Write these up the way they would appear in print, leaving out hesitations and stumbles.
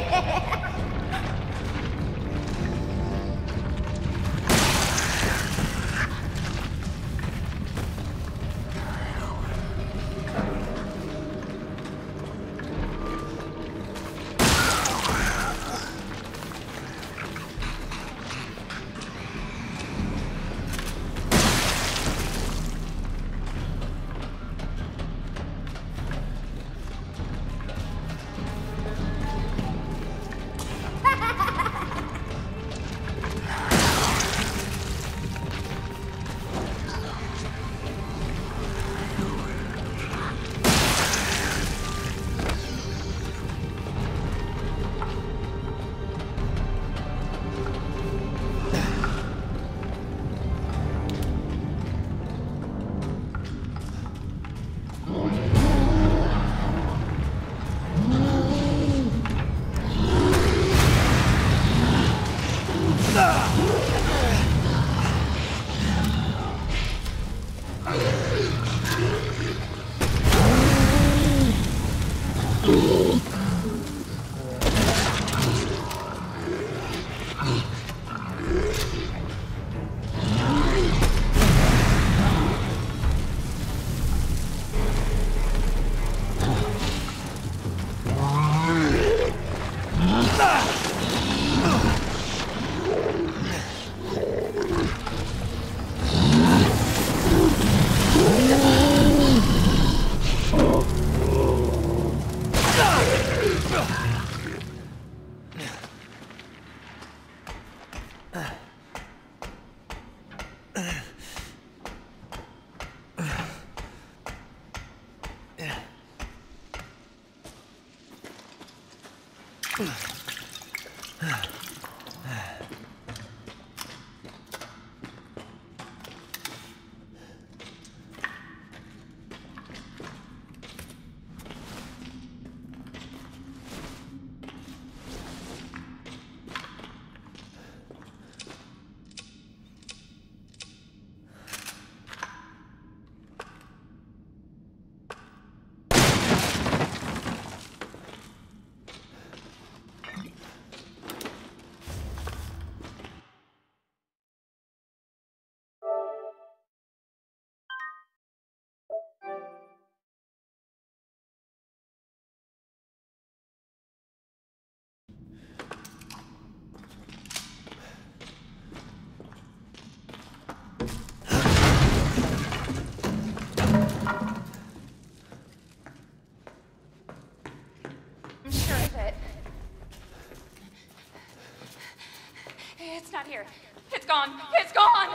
It's not here. It's gone. It's gone!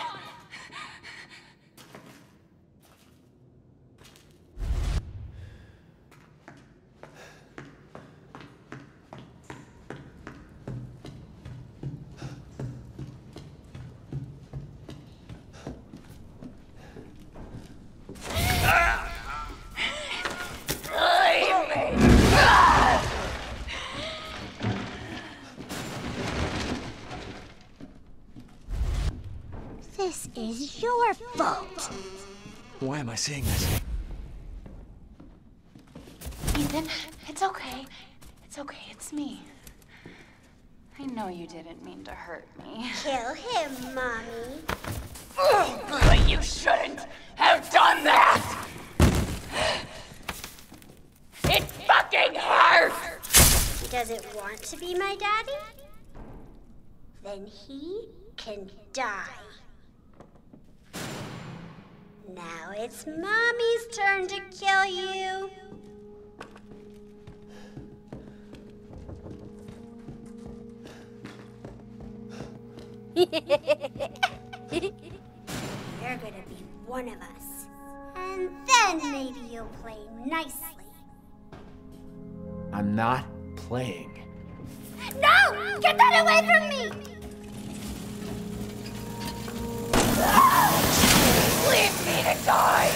This is your fault. Why am I seeing this? Ethan, it's okay. It's okay, it's me. I know you didn't mean to hurt me. Kill him, Mommy. But you shouldn't have done that! It fucking hurts! He doesn't want to be my daddy? Then he can die. Now it's Mommy's turn to kill you. You're gonna be one of us. And then maybe you'll play nicely. I'm not playing. No! Get that away from me! Leave me to die!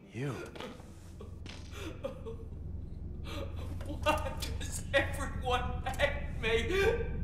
You. Why does everyone hate me?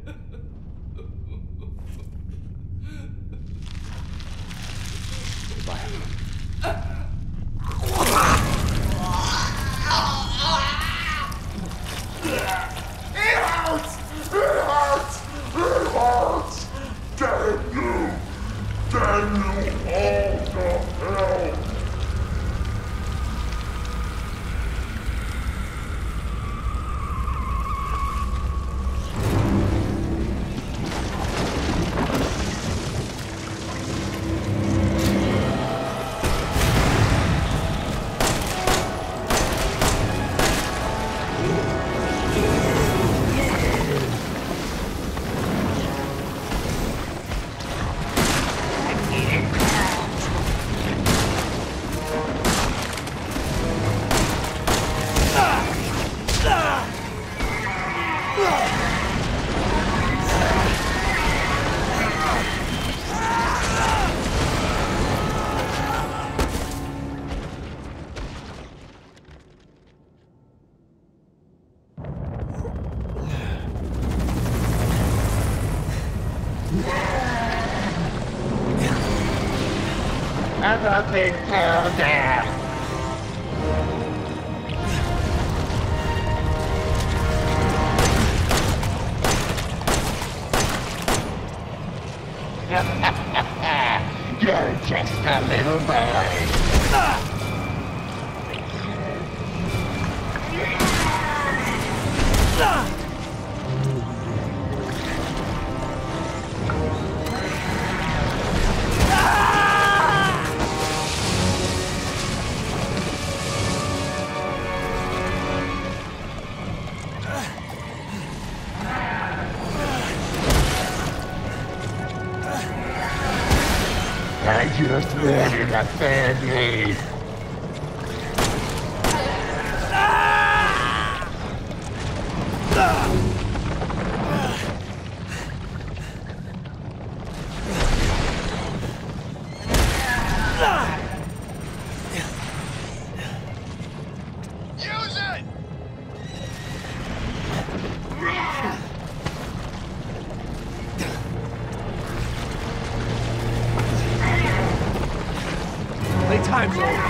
Nothing killed him. You're just a little boy. I just wanted a family. Use it! Playtime's over.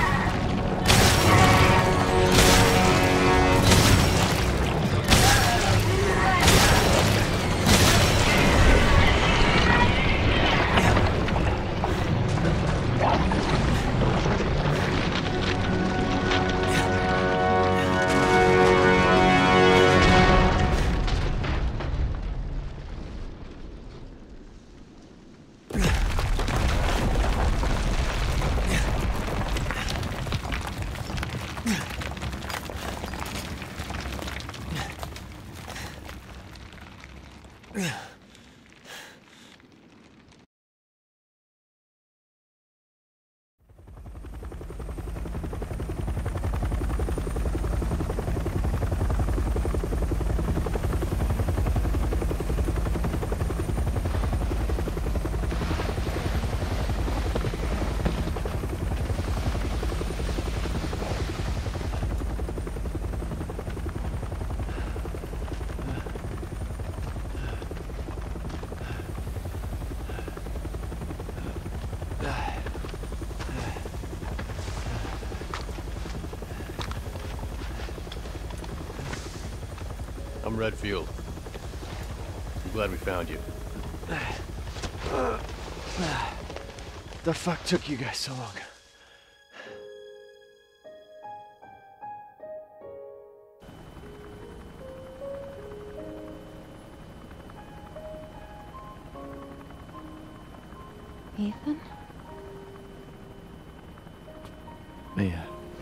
I'm Redfield. I'm glad we found you. The fuck took you guys so long? Ethan? Mia.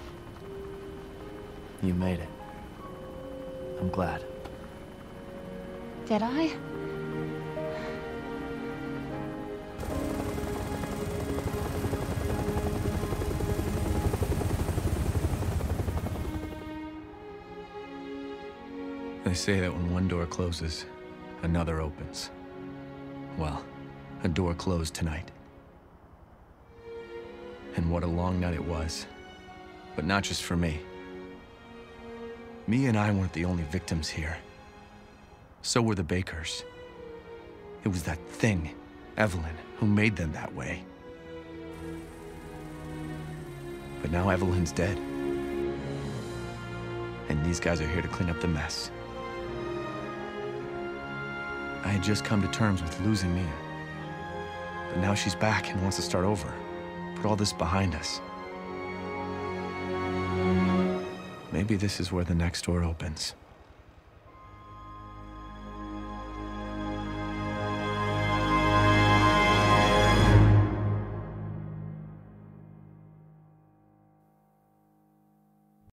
You made it. I'm glad. Did I? They say that when one door closes, another opens. Well, a door closed tonight. And what a long night it was. But not just for me. Mia and I weren't the only victims here. So were the Bakers. It was that thing, Evelyn, who made them that way. But now Evelyn's dead. And these guys are here to clean up the mess. I had just come to terms with losing Mia. But now she's back and wants to start over. Put all this behind us. Maybe this is where the next door opens.